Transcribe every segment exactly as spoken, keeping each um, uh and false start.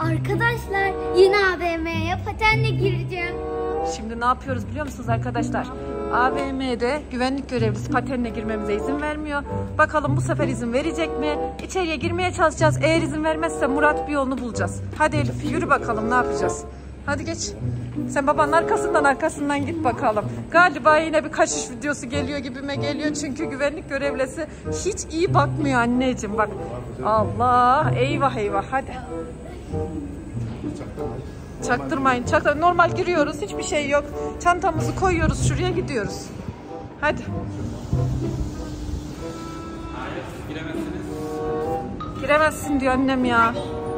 Arkadaşlar yine A V M'ye patenle gireceğim. Şimdi ne yapıyoruz biliyor musunuz arkadaşlar? A V M'de güvenlik görevlisi patenle girmemize izin vermiyor. Bakalım bu sefer izin verecek mi? İçeriye girmeye çalışacağız. Eğer izin vermezse Murat bir yolunu bulacağız. Hadi Elif yürü bakalım, ne yapacağız? Hadi geç. Sen babanın arkasından arkasından git bakalım. Galiba yine bir kaçış videosu geliyor gibime geliyor. Çünkü güvenlik görevlisi hiç iyi bakmıyor anneciğim. Bak. Allah. Eyvah eyvah. Hadi. Çaktırmayın. Çaktırmayın. Normal giriyoruz. Hiçbir şey yok. Çantamızı koyuyoruz. Şuraya gidiyoruz. Hadi. Hayır, giremezsiniz. Giremezsin diyor annem ya.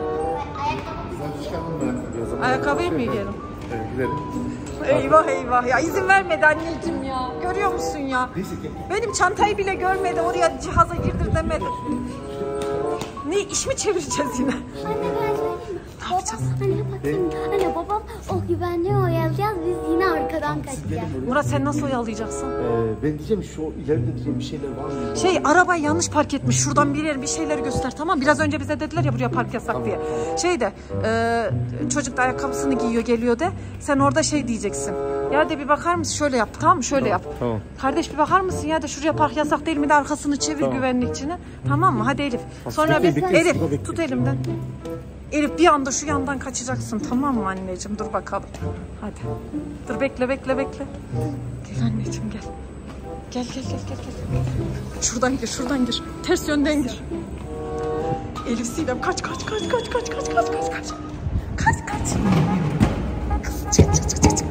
Ayakkabıyı mı giyelim? Evet, gidelim. Eyvah eyvah ya, izin vermedi anneciğim ya. Görüyor musun ya? Benim çantayı bile görmedi, oraya cihaza girdir demedi. Ne iş mi çevireceğiz yine? Anne ben söyleyeyim mi? Babam, anne bakayım. Anne babam o güvenliği oyalayacağız, biz yine arkadan kaçacağız. Murat sen nasıl oyalayacaksın? Ee, ben diyeceğim şu ileride diyeceğim bir şeyler var mı? Şey, arabayı yanlış park etmiş. Şuradan bir yer bir şeyler göster, tamam. Biraz önce bize dediler ya buraya park yasak diye. Şey de e, çocuk da ayakkabısını giyiyor geliyor de. Sen orada şey diyeceksin. Ya de bir bakar mısın, şöyle yap, tamam mı? Şöyle Tamam, yap. tamam. Kardeş bir bakar mısın ya da şuraya park yasak değil mi de arkasını çevir, tamam. Güvenlikçine. Tamam mı? Hadi Elif. Sonra biz Elif tut elimden. Elif bir anda şu yandan kaçacaksın, tamam mı anneciğim? Dur bakalım. Hadi. Dur bekle bekle bekle. Gel anneciğim gel. Gel gel gel gel gel. Şuradan gir, şuradan gir. Ters yönden gir. Elif Sinem kaç kaç kaç kaç kaç kaç kaç kaç kaç. Kaç kaç. Çık çık çık çık.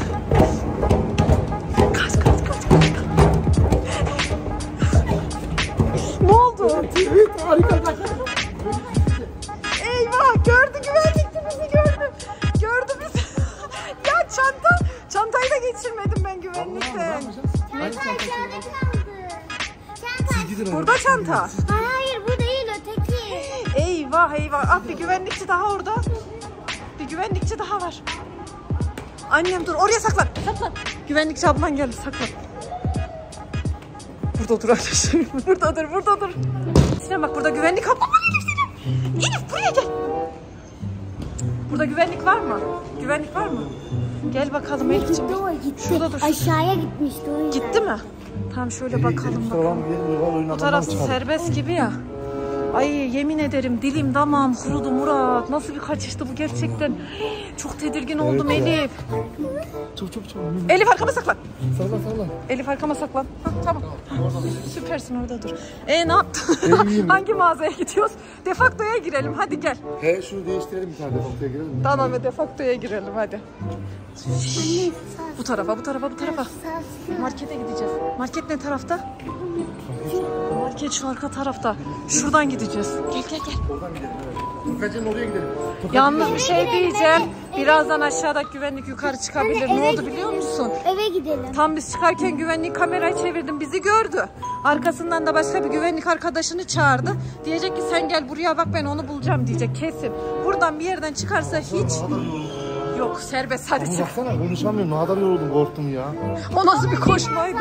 Kaç kaç kaç kaç. Ne oldu? Evet, harika. Eyvah, gördü güvenlikçi bizi, gördü. Gördü bizi. Ya çanta, çantayı da geçirmedim ben güvenlikten. Çanta aşağıda kaldı. Çanta. Burada çanta. Hayır bu değil, öteki. Eyvah eyvah. Ah, bir güvenlikçi daha orada. Bir güvenlikçi daha var. Annem dur, oraya saklan. Saklan. Güvenlikçi ablan geldi, saklan. Burada dur arkadaşlar. Burada dur, burada dur. Sinem bak, burada güvenlik ablan var. Elif, Elif buraya gel. Burada güvenlik var mı? Güvenlik var mı? Gel bakalım Elif'ciğim. Gitti o, gitti. Şurada dur. Aşağıya gitmişti o yüzden. Gitti mi? Tamam şöyle bakalım bakalım. Bu taraf serbest gibi ya. Ay yemin ederim dilim damağım kurudu Murat. Nasıl bir kaçıştı bu gerçekten. Çok tedirgin oldum, evet, Elif. Çok çok çok. Elif arkama saklan. Salla salla. Elif arkama saklan. Ha, tamam. Süpersin, orada dur. E ne yaptın? Hangi mağazaya gidiyoruz? Defakto'ya girelim, hadi gel. He şunu değiştirelim, bir tane defaktoya girelim mi? Tamam ve Defakto'ya girelim hadi. Anne, Bu tarafa, bu tarafa, bu tarafa. Markete gideceğiz. Market ne tarafta? Market şu arka tarafta. Şuradan gideceğiz. Gel gel gel. Oradan gidelim. Evet. Tokacı'nın oraya gidelim. Tokacı Yalnız gidelim. bir şey diyeceğim. Birazdan aşağıdaki güvenlik yukarı çıkabilir. Anne, Ne oldu eve biliyor gidelim. musun? Eve gidelim. Tam biz çıkarken güvenlik kamerayı çevirdim. Bizi gördü. Arkasından da başka bir güvenlik arkadaşını çağırdı. Diyecek ki sen gel buraya bak, ben onu bulacağım diyecek kesin. Buradan bir yerden çıkarsa hiç... Yok serbest, hadi çık. Baksana konuşamıyorum. Ne kadar yoruldum, korktum ya. O nasıl bir koşmaydı?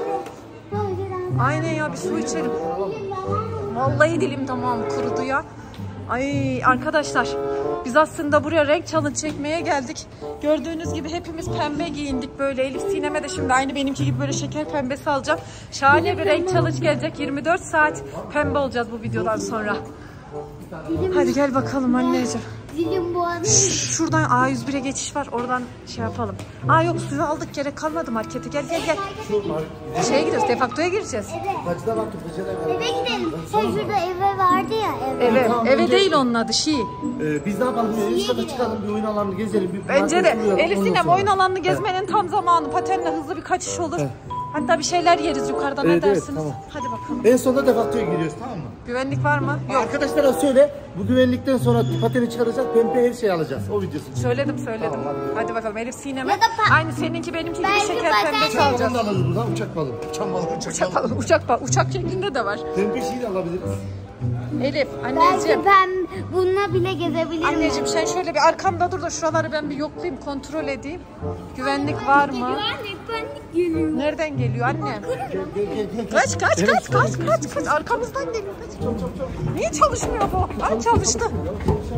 Aynen ya, bir su içelim. Vallahi dilim tamam kurudu ya. Ay arkadaşlar, biz aslında buraya renk challenge çekmeye geldik. Gördüğünüz gibi hepimiz pembe giyindik böyle. Elif Sinem'e de şimdi aynı benimki gibi böyle şeker pembesi alacağım. Şahane bir renk challenge gelecek. yirmi dört saat pembe olacağız bu videodan sonra. Hadi gel bakalım anneciğim. Dilim bu arada. Şuradan A yüz bire geçiş var. Oradan şey yapalım. Aa yok, suyu aldık, gerek kalmadı markete. Gel gel gel. Şeye gidiyoruz, Defakto'ya gireceğiz. Tokacı'da baktık. Eve gidelim. Sen şurada eve vardı ya. Eve. Eve, Tamam, eve önce- değil onun adı, Şii. Ee, biz ne yapalım? Bir üst kata çıkalım, bir oyun alanını gezelim. Bir Bence de. markete uğrayalım, Elif ondan Sinem sonra. oyun alanını gezmenin tam zamanı. Patenle hızlı bir kaçış olur. Evet. Hatta bir şeyler yeriz yukarıdan, Evet, ne evet, dersiniz? tamam. Hadi bakalım. En sonunda defaktoya giriyoruz, tamam mı? Güvenlik var mı? Yok. Arkadaşlara söyle, bu güvenlikten sonra pateni çıkaracağız, pembe her şeyi alacağız. O videosunu. Söyledim söyledim. Tamam, hadi. hadi bakalım Elif Sinem'e. Ya da pa- Aynı seninki benimki gibi Belki şeker paten- pembesi Uçak alacağız. Onu da alırız buradan, uçak balığı. Uçak balığı, uçak, Uçak, balığı. uçak, bak, uçak şeklinde de var. Pembe şeyi de alabiliriz. Elif Belki anneciğim. ben bununla bile gezebilirim. Anneciğim sen şöyle bir arkamda dur da şuraları ben bir yoklayayım, kontrol edeyim. Güvenlik var mı? Güvenlik, güvenlik geliyor. Nereden geliyor anne? Gel gel gel. gel. Kaç kaç kaç kaç kaç kaç arkamızdan geliyor. Kaç. Niye çalışmıyor bu? Ay çalıştı.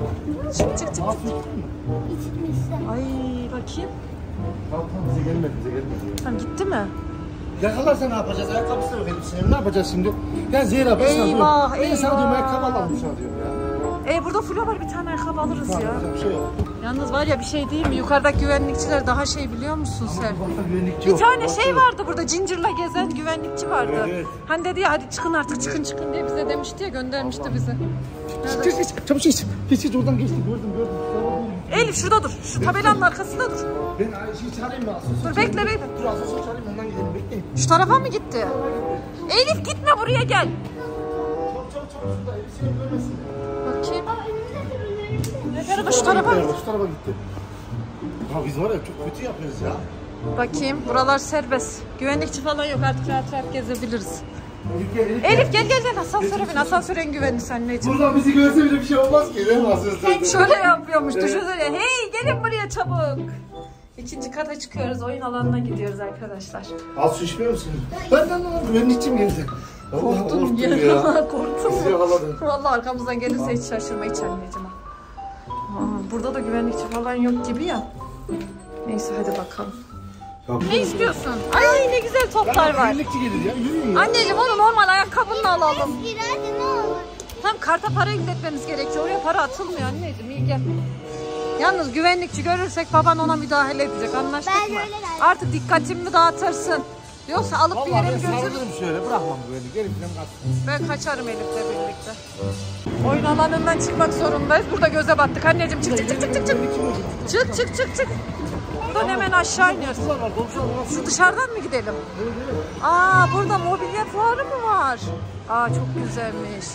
Çık çık çık. Aa, su içtin mi? İçmişler. Ay bakayım. Tamam tamam bize gelmedi bize gelmedi. Tamam gitti mi? Yakalarsa ne yapacağız? Ayakkabısı da yok elbisenin. Ne yapacağız şimdi? Ya Zehra ben sana diyorum. Eyvah, Ben sana diyorum eyvah. ayakkabı alalım sana diyorum ya. E burada flo var, bir tane ayakkabı alırız ya. Tamam bir şey yok. Yalnız var ya bir şey değil mi? Yukarıdaki güvenlikçiler daha şey biliyor musun sen? Bakta güvenlikçi Bir yok. tane Bakta şey yok. vardı burada, Ginger gezen güvenlikçi vardı. Evet, evet. Hani dedi ya hadi çıkın artık çıkın çıkın diye bize demişti ya, göndermişti bizi. Geç geç çabuk geç. Geç geç oradan geçti gördüm gördüm. Elif şurada dur. Şu tabelanın arkasında dur. Ben Ayşe'yi çağırayım mı? Asansör Dur bekle çağırayım. bekle. Dur asansör çağırayım ondan gidelim bekleyin. Şu tarafa mı gitti? Elif gitme, buraya gel. Çabuk çabuk çabuk şurada elbiseyi görmesin. Bakayım. Aa önümde dur önümde. Ne tarafa? Şu tarafa mı? Şu tarafa gitti. Ya biz var ya çok kötü yapıyoruz ya. Bakayım, buralar serbest. Güvenlikçi falan yok, artık rahat rahat gezebiliriz. Elif gel Elif. Elif gel gel gel, asansöre bin. Asansör en güvenlisi anneciğim. Buradan bizi görse bile bir şey olmaz ki. Değil mi asansörde? Şöyle yapıyormuş, düşünsene. Hey gelin buraya çabuk. İkinci kata çıkıyoruz, oyun alanına gidiyoruz arkadaşlar. Az su içmiyor musun? Ben de lan güvenlikçim geldi. Vallahi Korktum ya. ya. Korktum. Bizi yakaladın. Vallahi arkamızdan gelirse hiç şaşırma hiç anneciğim. Aa, burada da güvenlikçi falan yok gibi ya. Neyse hadi bakalım. Ya, Ne istiyorsun? Ay ne güzel toplar var. güvenlikçi gelir ya. Yürüyün ya. Anneciğim onu normal ayakkabınla alalım. Girerdi ne olur. Tam karta para yükletmemiz gerekiyor. Oraya para atılmıyor anneciğim. İyi gel. Yalnız güvenlikçi görürsek baban ona müdahale edecek. Anlaştık Ben mı? öyle derdim. Artık dikkatimi dağıtırsın. Yoksa alıp bir Vallahi yere ben mi götür? saldırırım şöyle bırakmam güvenlik. Gelin falan kaçsın. Ben kaçarım Elif'le birlikte. Oyun alanından çıkmak zorundayız. Burada göze battık. Anneciğim çık çık çık çık çık çık. Çık çık çık çık. Buradan hemen aşağı iniyoruz. Komşular var komşular var. Şu dışarıdan mı gidelim? Aa burada mobilya fuarı mı var? Aa çok güzelmiş.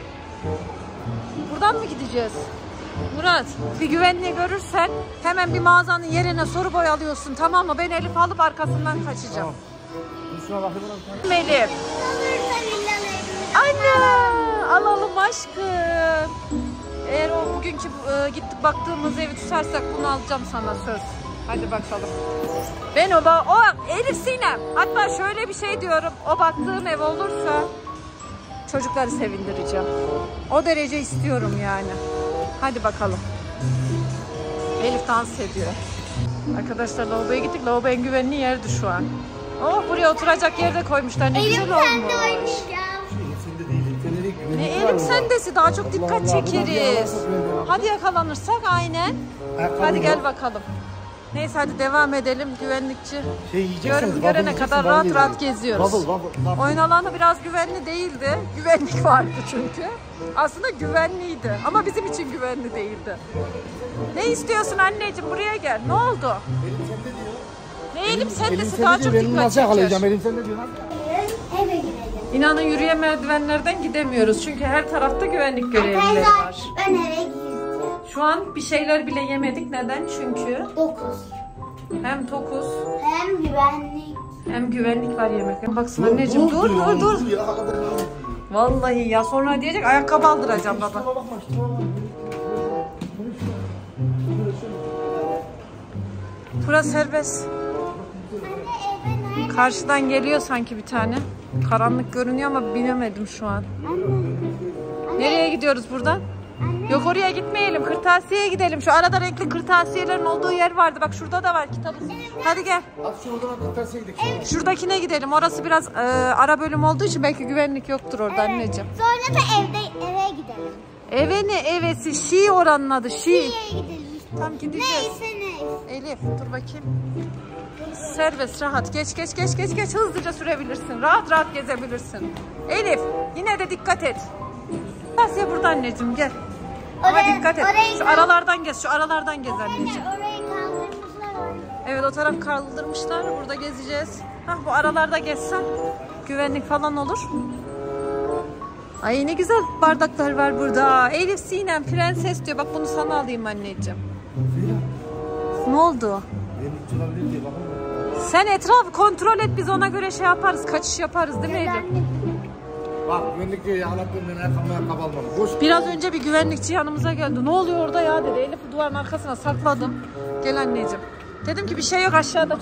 Buradan mı gideceğiz? Murat bir güvenliği görürsen hemen bir mağazanın yerine soru boy alıyorsun, tamam mı? Ben Elif alıp arkasından kaçacağım. Şuna bakayım lan. Elif. Olursa villalarını. Anne alalım aşkım. Eğer o bugünkü e, gittik baktığımız evi tutarsak bunu alacağım sana, söz. Hadi bakalım. Ben o, ba- o Elif Sinem. Hatta şöyle bir şey diyorum. O baktığım ev olursa çocukları sevindireceğim. O derece istiyorum yani. Hadi bakalım. Elif dans ediyor. Arkadaşlar lavaboya gittik. Lavabo en güvenli yerdi şu an. Oh buraya oturacak yerde koymuşlar. Ne Elim güzel sende olmuş. oynayacağım. Sen de değil. Sen de güvenlik Ne var elim orada. sendesi, daha çok dikkat Allah Allah, bunlar çekeriz. yakalanırsak ben de- Hadi yakalanırsak aynen. Ayakkabı Hadi gel yok. bakalım. Neyse hadi devam edelim. Güvenlikçi Şey yiyeceksiniz, Gör- bubble görene yiyeceksiniz, kadar bubble rahat yiyeceksiniz. rahat geziyoruz. Bubble, bubble, bubble. Oyun alanı biraz güvenli değildi. Güvenlik vardı çünkü. Aslında güvenliydi ama bizim için güvenli değildi. Ne istiyorsun anneciğim, buraya gel. Ne oldu? Elim sende diyor. Ne elim Elim sendesi, sende daha diyor, çok benim dikkat nasıl yakalayacağım? çeker. Elim sende diyor. Nasıl? Eve gidelim. İnanın yürüyen merdivenlerden gidemiyoruz. Çünkü her tarafta güvenlik görevlileri var. Arkadaşlar ben eve gireceğim. Şu an bir şeyler bile yemedik. Neden? Çünkü Dokuz. hem tokuz Hem güvenlik. hem güvenlik var yemekte. Baksın anneciğim, dur dur dur. Ya, hakikaten dur. Vallahi ya, sonra diyecek ayakkabı aldıracağım baba. Şuna bakma, şuna bakma. Burası serbest. Anne eve nerede? Karşıdan geliyor sanki bir tane. Karanlık görünüyor ama binemedim şu an. Nereye gidiyoruz buradan? Yok oraya gitmeyelim. Kırtasiyeye gidelim. Şu arada renkli kırtasiyelerin olduğu yer vardı. Bak şurada da var kitabı. Hadi gel. Hadi şu oradan kırtasiye gidelim. Şuradakine gidelim. Orası biraz e, ara bölüm olduğu için belki güvenlik yoktur orada anneciğim. Sonra da evde eve gidelim. Eve ne evesi? Şii oranın adı. Şii. Nereye gidelim? Tam gideceğiz. Neyse neyse. Elif dur bakayım. Serbest, rahat. Geç geç geç geç geç. Hızlıca sürebilirsin. Rahat rahat gezebilirsin. Elif yine de dikkat et. Asya burada anneciğim, gel. Ama Oraya- dikkat et. orayı Şu kal- aralardan gez. Şu aralardan gez anneciğim. Anne orayı kaldırmışlar orayı. Evet o taraf kaldırmışlar. Burada gezeceğiz. Hah bu aralarda gezsen güvenlik falan olur. Ay ne güzel bardaklar var burada. Elif Sinem prenses diyor. Bak bunu sana alayım anneciğim. Ne oldu? Benim tutulabilir diye bakın. Sen etrafı kontrol et, biz ona göre şey yaparız. Kaçış yaparız değil mi Elif? Bak güvenlik diyor ya anlattım ben ayakkabı ayakkabı almam. Boş. Biraz önce bir güvenlikçi yanımıza geldi. Ne oluyor orada ya dedi. Elif'i duvarın arkasına sakladım. Gel anneciğim. Dedim ki bir şey yok aşağıda.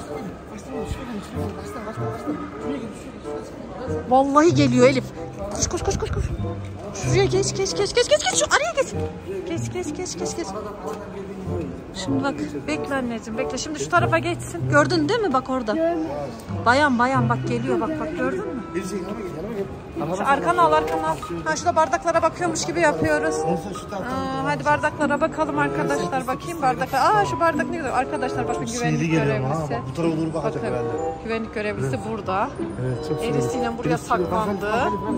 Vallahi geliyor Elif. Koş koş koş koş koş. Şuraya geç geç geç geç geç geç şu araya geç. Geç geç geç geç geç. Şimdi bak bekle anneciğim bekle. Şimdi şu tarafa geçsin. Gördün değil mi bak orada? Bayan bayan bak geliyor bak bak gördün mü? Şu arkana al arkana al. Ha şurada bardaklara bakıyormuş gibi yapıyoruz. Aa, hadi bardaklara bakalım arkadaşlar. Bakayım bardaklar. Aa şu bardak ne güzel. Arkadaşlar bakın güvenlik görevlisi. Bu tarafa doğru bakacak Bakın herhalde. güvenlik görevlisi burada. Evet, çok Elif Sinem buraya saklandı.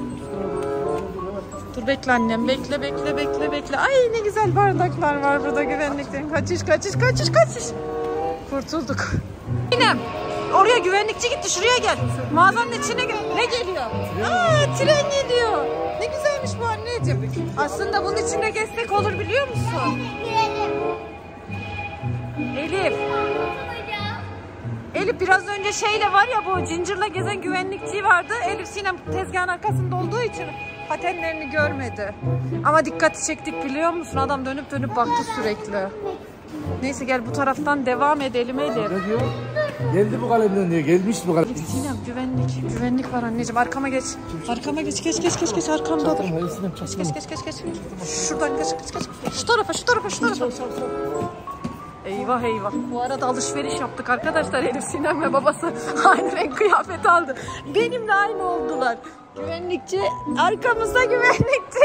Dur bekle annem bekle bekle bekle bekle. Ay ne güzel bardaklar var burada güvenlikten. Kaçış kaçış kaçış kaçış. Kurtulduk. Sinem oraya güvenlikçi gitti şuraya gel. Mağazanın içine gel. Ne geliyor? Aa tren geliyor. Ne güzelmiş bu anneciğim. Aslında bunun içinde gezsek olur biliyor musun? Elif. Elif biraz önce şeyle var ya bu Ginger gezen güvenlikçi vardı. Elif Sinem tezgahın arkasında olduğu için patenlerini görmedi. Ama dikkati çektik biliyor musun? Adam dönüp dönüp baktı sürekli. Neyse gel bu taraftan devam edelim Elif. Ne diyor? Geldi bu kalemden diyor. Gelmiş bu kalem. Elif Sinem güvenlik. Güvenlik var anneciğim. Arkama geç. Arkama geç. Geç geç geç geç arkamda dur. Geç geç geç geç geç. Şuradan geç geç geç. Şu tarafa şu tarafa şu tarafa. Eyvah eyvah. Bu arada alışveriş yaptık arkadaşlar. Elif Sinem ve babası aynı renk kıyafet aldı. Benimle aynı oldular. Güvenlikçi arkamızda güvenlikçi.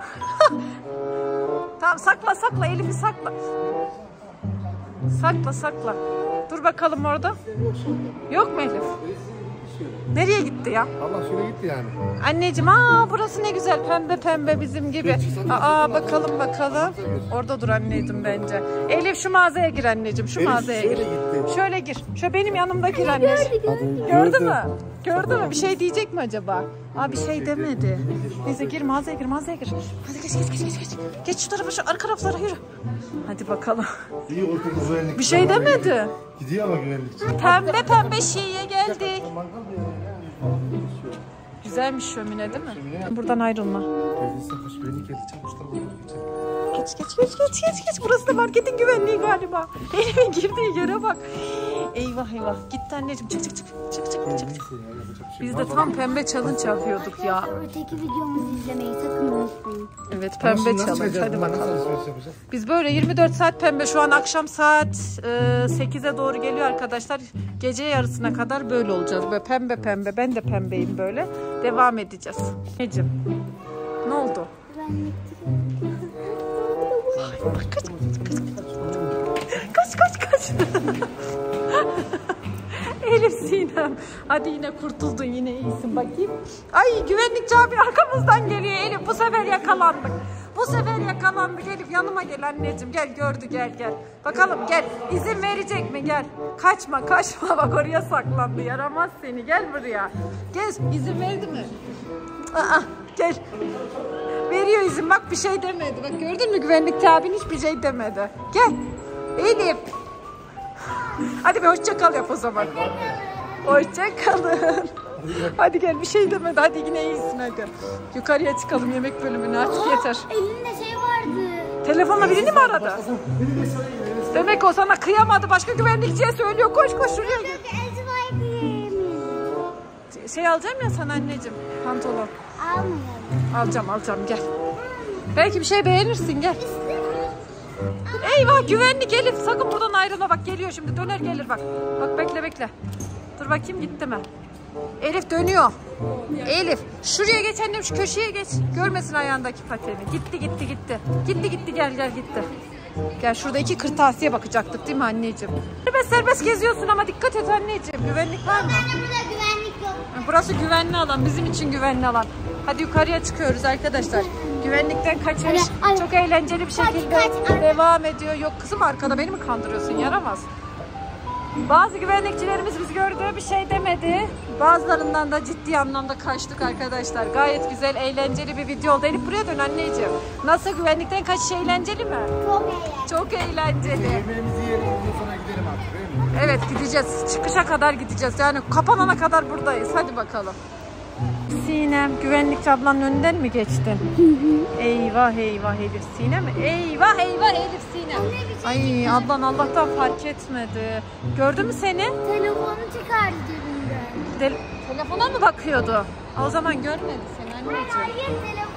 Tamam sakla sakla Elif'i sakla. Sakla sakla. Dur bakalım orada. Yok mu Elif? Nereye gitti ya? Allah şöyle gitti yani. Anneciğim aa burası ne güzel pembe pembe bizim gibi. Aa bakalım bakalım. Orada dur anneciğim bence. Elif şu mağazaya gir anneciğim şu mağazaya gir. Şöyle gir. Şöyle benim yanımda gir anneciğim. Gördü mü? Gördü mü? Bir şey diyecek mi acaba? Aa bir şey demedi. Neyse gir mağazaya gir mağazaya gir. Hadi geç geç geç geç geç. Geç şu tarafa şu arka raflara yürü. Hadi bakalım. İyi ortada güvenlik. Bir şey demedi. Gidiyor ama güvenlikçi. Pembe pembe şeye geldik. Güzelmiş şömine değil mi? Buradan ayrılma. Geç geç geç geç geç geç. Burası da marketin güvenliği galiba. Elimin girdiği yere bak. Eyvah eyvah. Gitti anneciğim. Çık çık çık. Çık çık çık. çık. Biz de tam pembe challenge yapıyorduk ya. Öteki videomuzu izlemeyi sakın unutmayın. Evet pembe challenge. Hadi bakalım. Biz böyle yirmi dört saat pembe. Şu an akşam saat e, sekize doğru geliyor arkadaşlar. Gece yarısına kadar böyle olacağız. Böyle pembe pembe. Ben de pembeyim böyle. Devam edeceğiz. Necim? Ne oldu? Kaç kaç kaç kaç. Elif Sinem. Hadi yine kurtuldun yine iyisin bakayım. Ay güvenlikçi abi arkamızdan geliyor Elif. Bu sefer yakalandık. Bu sefer yakalandık Elif yanıma gel anneciğim. Gel gördü gel gel. Bakalım gel. İzin verecek mi gel. Kaçma kaçma bak oraya saklandı. Yaramaz seni gel buraya. Gel izin verdi mi? Aa, gel. Veriyor izin bak bir şey demedi. Bak gördün mü güvenlikçi abin hiçbir şey demedi. Gel. Elif. Hadi bir hoşça kal yap o zaman. Hoşça kalın. Hadi gel bir şey demedi. Hadi yine iyisin hadi. Yukarıya çıkalım yemek bölümüne artık yeter. Elinde şey vardı. Telefonla birini mi aradı? Demek o sana kıyamadı. Başka güvenlikçiye söylüyor. Koş koş şuraya gel. Şey alacağım ya sana anneciğim. Pantolon. Almayalım. Alacağım alacağım gel. Belki bir şey beğenirsin gel. Eyvah güvenlik Elif sakın buradan ayrılma bak geliyor şimdi döner gelir bak. Bak bekle bekle. Dur bakayım gitti mi? Elif dönüyor. Elif şuraya geç annem şu köşeye geç. Görmesin ayağındaki pateni. Gitti gitti gitti. Gitti gitti gel gel gitti. Gel şurada iki kırtasiye bakacaktık değil mi anneciğim? Serbest serbest geziyorsun ama dikkat et anneciğim. Güvenlik var mı? Burada güvenlik yok. Burası güvenli alan. Bizim için güvenli alan. Hadi yukarıya çıkıyoruz arkadaşlar. Güvenlikten kaçış Hadi, hadi. çok eğlenceli bir şekilde Kaç, kaç. devam ediyor. Yok kızım arkada beni mi kandırıyorsun? Yaramaz. Bazı güvenlikçilerimiz biz gördüğü bir şey demedi. Bazılarından da ciddi anlamda kaçtık arkadaşlar. Gayet güzel, eğlenceli bir video oldu. Elif buraya dön anneciğim. Nasıl güvenlikten kaçış eğlenceli mi? Çok eğlenceli. Çok eğlenceli. Yemeğimizi yiyelim ondan sonra gidelim artık değil mi? Evet gideceğiz. Çıkışa kadar gideceğiz. Yani kapanana kadar buradayız. Hadi bakalım. Sinem güvenlikçi ablanın önünden mi geçtin? Eyvah eyvah Elif Sinem. Eyvah eyvah Elif Sinem. Ay ablan Allah'tan fark etmedi. Gördü mü seni? Telefonu çıkardı cebinden. Del telefona mı bakıyordu? O zaman görmedi seni anneciğim. Hayır telefonu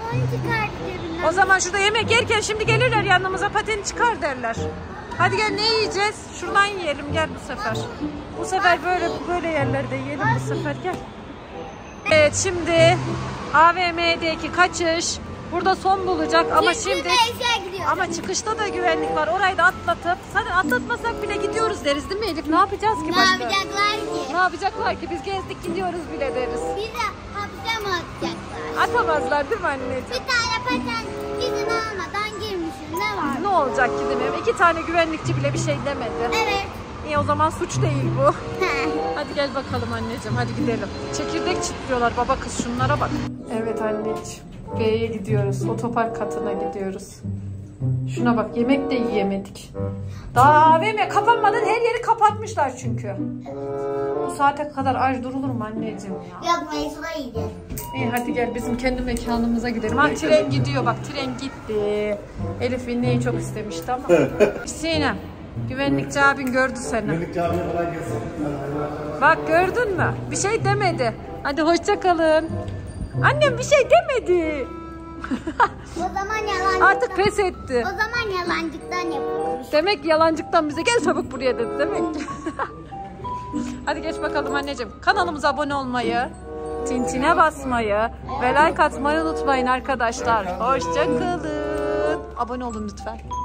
Telefonu çıkardı cebinden. O zaman şurada yemek yerken şimdi gelirler yanımıza, pateni çıkar derler. Hadi gel, ne yiyeceğiz? Şuradan yiyelim gel bu sefer. Bu sefer böyle böyle yerlerde yiyelim bu sefer, gel. Evet, şimdi A V M'deki kaçış burada son bulacak ama şimdi ama çıkışta da güvenlik var. Orayı da atlatıp, zaten atlatmasak bile gidiyoruz deriz değil mi Elif? Ne yapacağız ki Ne başka? yapacaklar ki? Ne yapacaklar ki? Biz gezdik gidiyoruz bile deriz. Bizi hapse mi atacaklar? Atamazlar değil mi anneciğim? Bir tane paten izin almadan girmişim. Ne var? Ne olacak ki değil mi? İki tane güvenlikçi bile bir şey demedi. Evet. İyi, o zaman suç değil bu. Hadi gel bakalım anneciğim, hadi gidelim. Çekirdek çitliyorlar baba kız, şunlara bak. Evet anneciğim, B'ye gidiyoruz. Otopark katına gidiyoruz. Şuna bak, yemek de yiyemedik. Daha A V M kapanmadan her yeri kapatmışlar çünkü. Bu saate kadar aç durulur mu anneciğim ya? Yok, meysuda yiyeceğiz. İyi hadi gel bizim kendi mekanımıza gidelim. Ha, tren gidiyor bak, tren gitti. Elif inneyi çok istemişti ama. Sinem, güvenlikçi abin gördü seni. Güvenlikçi abiye kolay gelsin. Bak gördün mü? Bir şey demedi. Hadi hoşça kalın. Annem bir şey demedi. O zaman yalancıktan. Artık pes etti. O zaman yalancıktan yapıyoruz. Demek ki yalancıktan bize gel çabuk buraya dedi demek ki. Hadi geç bakalım anneciğim. Kanalımıza abone olmayı, tintine basmayı ve like atmayı unutmayın arkadaşlar. Hoşça kalın. Abone olun lütfen.